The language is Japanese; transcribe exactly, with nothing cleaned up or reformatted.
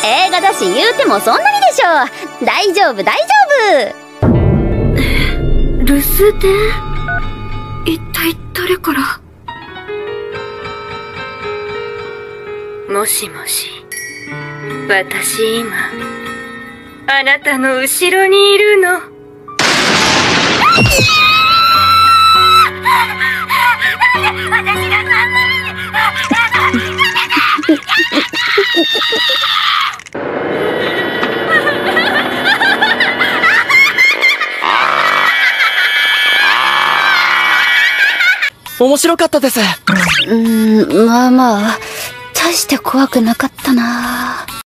映画だし言うてもそんなにでしょ。大丈夫大丈夫。 留守電、一体誰から。もしもし、私今あなたの後ろにいるの。 面白かったです。 うーん、まあまあ大して怖くなかったな。